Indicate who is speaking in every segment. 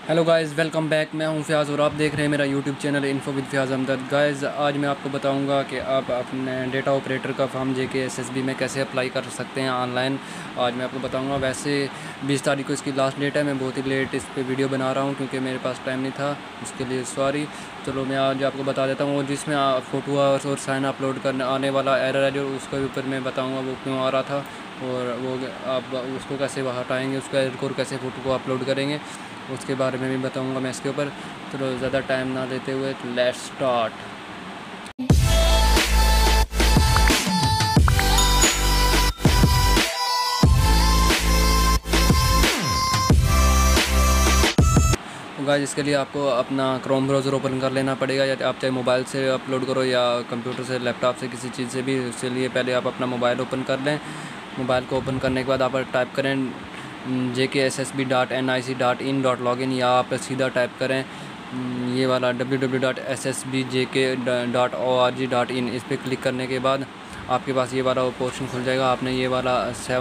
Speaker 1: Hello guys, welcome back. मैं हूं फ़याज़ और आप देख रहे हैं मेरा YouTube channel info with Fayaz Hamdard. Guys, आज मैं आपको बताऊंगा कि आप अपने डेटा ऑपरेटर का फॉर्म जेके एसएसबी में कैसे अप्लाई कर सकते हैं ऑनलाइन। आज मैं आपको बताऊंगा। वैसे 20 तारीख को इसकी लास्ट डेट है। मैं बहुत ही लेट इस पे वीडियो बना रहा हूं क्योंकि मेरे पास टाइम नहीं था, उसके लिए सॉरी। चलो मैं आज आपको बता देता हूँ। जिसमें फ़ोटो और साइन अपलोड करने आने वाला एरर है जो उसके ऊपर मैं बताऊँगा वो क्यों आ रहा था, और वो आप उसको कैसे हटाएँगे, उसका एरर कोड कैसे फ़ोटो को अपलोड करेंगे, उसके बारे में भी बताऊंगा मैं इसके ऊपर। तो ज़्यादा टाइम ना लेते हुए लेट्स स्टार्ट। गाइस, इसके लिए आपको अपना क्रोम ब्राउज़र ओपन कर लेना पड़ेगा, या आप चाहे मोबाइल से अपलोड करो या कंप्यूटर से, लैपटॉप से, किसी चीज़ से भी। उसके लिए पहले आप अपना मोबाइल ओपन कर लें। मोबाइल को ओपन करने के बाद आप टाइप करें jkssb.nic.in.login, या आप सीधा टाइप करें ये वाला www.ssbjk.org.in। इस पर क्लिक करने के बाद आपके पास ये वाला पोर्शन खुल जाएगा। आपने ये वाला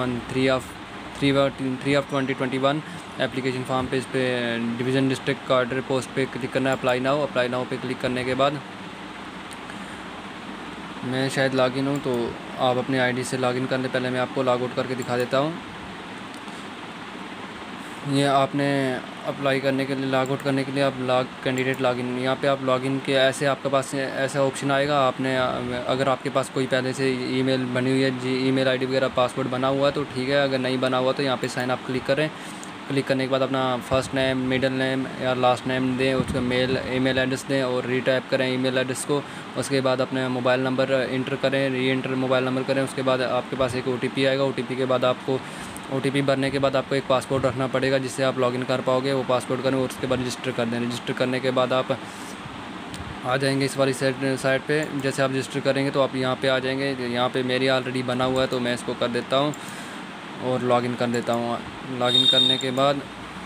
Speaker 1: 3 of 2021 एप्लीकेशन फॉर्म पे, इस पे डिवीज़न डिस्ट्रिक्ट कार्डर पोस्ट पे क्लिक करना है। अप्लाई नाउ पे क्लिक करने के बाद मैं शायद लॉगिन हूँ, तो आप अपने आईडी से लॉगिन करने पहले मैं आपको लॉग आउट करके दिखा देता हूँ। ये आपने अप्लाई करने के लिए, लॉग आउट करने के लिए आप कैंडिडेट लॉगिन, यहाँ पे आप लॉगिन के ऐसे आपके पास ऐसा ऑप्शन आएगा। आपने अगर आपके पास कोई पहले से ईमेल बनी हुई है, ईमेल आईडी वगैरह पासवर्ड बना हुआ है तो ठीक है। अगर नहीं बना हुआ तो यहाँ पे साइन आप क्लिक करें। क्लिक करने के बाद अपना फर्स्ट नेम, मिडिल नेम या लास्ट नेम दें, उसका ईमेल एड्रेस दें और रीटाइप करें ईमेल एड्रेस को। उसके बाद अपने मोबाइल नंबर इंटर करें, री एंटर मोबाइल नंबर करें। उसके बाद आपके पास एक OTP आएगा। OTP के बाद आपको OTP भरने के बाद आपको एक पासवर्ड रखना पड़ेगा जिससे आप लॉगिन कर पाओगे। वो पासवर्ड करें और उसके बाद रजिस्टर कर दें। रजिस्टर करने के बाद आप आ जाएंगे इस वाली साइट पे। जैसे आप रजिस्टर करेंगे तो आप यहाँ पे आ जाएंगे। यहाँ पे मेरी ऑलरेडी बना हुआ है तो मैं इसको कर देता हूँ और लॉगिन कर देता हूँ। लॉगिन करने के बाद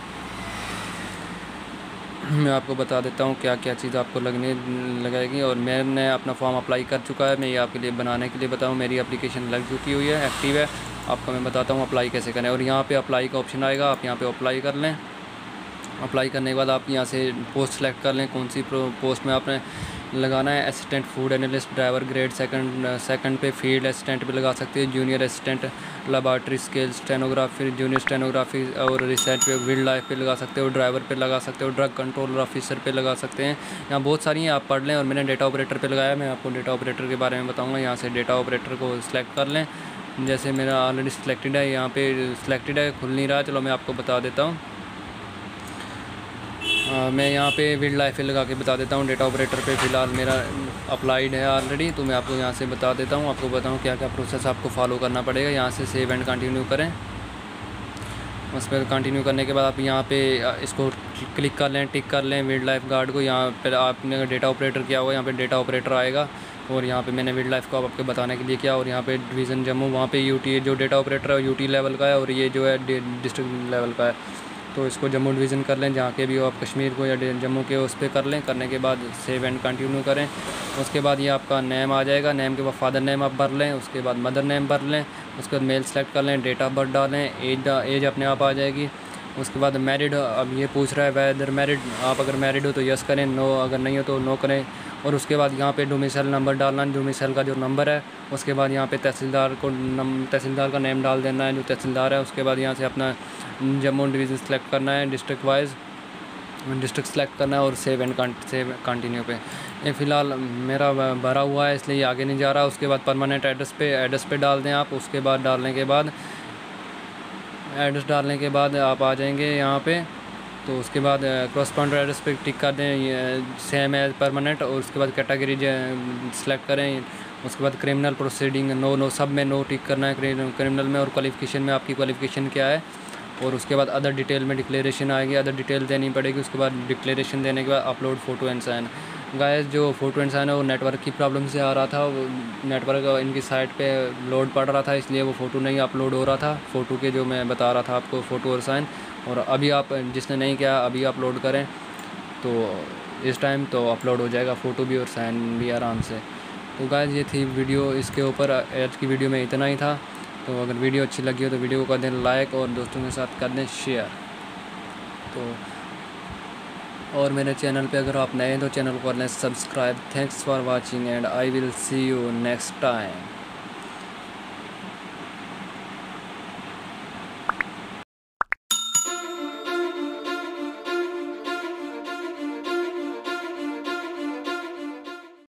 Speaker 1: मैं आपको बता देता हूँ क्या क्या चीज़ आपको लगेगी। और मैंने अपना फॉर्म अप्लाई कर चुका है। मैं ये आपके लिए बनाने के लिए बताऊँ। मेरी एप्लीकेशन लग चुकी हुई है, एक्टिव है। आपको मैं बताता हूँ अप्लाई कैसे करें। और यहाँ पे अप्लाई का ऑप्शन आएगा, आप यहाँ पे अप्लाई कर लें। अप्लाई करने के बाद आप यहाँ से पोस्ट सेलेक्ट कर लें, कौन सी पोस्ट में आपने लगाना है। Assistant food analyst, driver grade second पे, फील्ड असिस्टेंट पे लगा सकते हैं, junior assistant, laboratory scale, stenography, junior stenography और रिसर्च पे, वाइल्ड लाइफ पे लगा सकते हो, ड्राइवर पे लगा सकते हो, ड्रग कंट्रोल ऑफिसर पे लगा सकते हैं। यहाँ बहुत सारी हैं, आप पढ़ लें। और मैंने डेटा ऑपरेटर पे लगाया। मैं आपको डेटा ऑपरेटर के बारे में बताऊँगा। यहाँ से डेटा ऑपरेटर को सिलेक्ट कर लें। जैसे मेरा ऑलरेडी सिलेक्टेड है, यहाँ पे सिलेक्टेड है, खुल नहीं रहा। चलो मैं आपको बता देता हूँ। मैं यहाँ पे वाइल्ड लाइफ पे लगा के बता देता हूँ। डेटा ऑपरेटर पे फ़िलहाल मेरा अप्लाइड है ऑलरेडी, तो मैं आपको यहाँ से बता देता हूँ। आपको बताऊँ क्या क्या प्रोसेस आपको फॉलो करना पड़ेगा। यहाँ से सेव एंड कंटिन्यू करें। उस पर कंटिन्यू करने के बाद आप यहाँ पे इसको क्लिक कर लें, टिक कर लें वाइल्ड लाइफ गार्ड को। यहाँ पर आपने डेटा ऑपरेटर किया हुआ, यहाँ पे डेटा ऑपरेटर आएगा। और यहाँ पे मैंने वाइल्ड लाइफ को आपको बताने के लिए किया। और यहाँ पे डिवीज़न जम्मू, वहाँ पे UT जो डेटा ऑपरेटर है UT लेवल का है, और ये जो है डिस्ट्रिक्ट लेवल का है। तो इसको जम्मू डिवीज़न कर लें, जहाँ के भी हो आप, कश्मीर को या जम्मू के, उस पर कर लें। करने के बाद सेव एंड कंटिन्यू करें। उसके बाद ये आपका नेम आ जाएगा। नेम के बाद फादर नेम आप भर लें। उसके बाद मदर नेम भर लें। उसके बाद मेल सेलेक्ट कर लें, डेट ऑफ बर्थ डालें, एज अपने आप आ जाएगी। उसके बाद मैरिड, अब ये पूछ रहा है वेदर मैरिड। आप अगर मैरिड हो तो यस करें, नो अगर नहीं हो तो नो करें। और उसके बाद यहाँ पे डोमिसाइल नंबर डालना है, डोमिसाइल का जो नंबर है। उसके बाद यहाँ पे तहसीलदार का नेम डाल देना है, जो तहसीलदार है। उसके बाद यहाँ से अपना जम्मू डिवीज़न सेलेक्ट करना है, डिस्ट्रिक्ट वाइज डिस्ट्रिक्ट सेलेक्ट करना है और सेव कंटिन्यू पे। ये फ़िलहाल मेरा भरा हुआ है इसलिए ये आगे नहीं जा रहा। उसके बाद परमानेंट एड्रेस पे डाल दें आप। उसके बाद एड्रेस डालने के बाद आप आ जाएंगे यहाँ पे। तो उसके बाद क्रॉसपॉन्डर एड्रेस पे टिक कर दें, ये सेम एज परमानेंट। और उसके बाद कैटेगरी सेलेक्ट करें। उसके बाद क्रिमिनल प्रोसीडिंग, नो सब में नो टिक करना है क्रिमिनल में। और क्वालिफ़िकेशन में आपकी क्वालिफ़िकेशन क्या है। और उसके बाद अदर डिटेल में डिक्लेरेशन आएगी, अदर डिटेल देनी पड़ेगी। उसके बाद डिक्लेरेशन देने के बाद upload photo and sign. Guys, जो फ़ोटो एंड साइन है वो नेटवर्क की प्रॉब्लम से आ रहा था। वो नेटवर्क इनकी साइट पे लोड पड़ रहा था, इसलिए वो फ़ोटो नहीं अपलोड हो रहा था। फ़ोटो के जो मैं बता रहा था आपको, फ़ोटो और साइन। और अभी आप जिसने नहीं किया अभी अपलोड करें तो इस टाइम तो अपलोड हो जाएगा, फ़ोटो भी और साइन भी आराम से। तो गाइस, ये थी वीडियो। इसके ऊपर आज की वीडियो में इतना ही था। तो अगर वीडियो अच्छी लगी हो तो वीडियो को कर दें लाइक और दोस्तों के साथ कर दें शेयर। तो और मेरे चैनल पे अगर आप नए हैं तो चैनल को कर लें subscribe. Thanks for watching and I will see you next time.